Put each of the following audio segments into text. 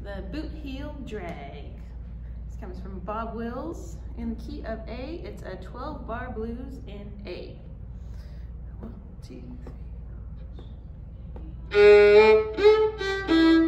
the boot heel drag. This comes from Bob Wills in the key of A. It's a 12-bar blues in A. 1, 2, 3.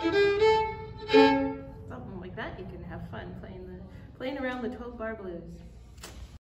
You can have fun playing around the 12-bar blues.